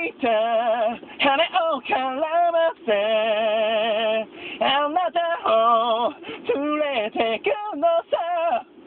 いた羽を絡ませあなたを連れてくのさ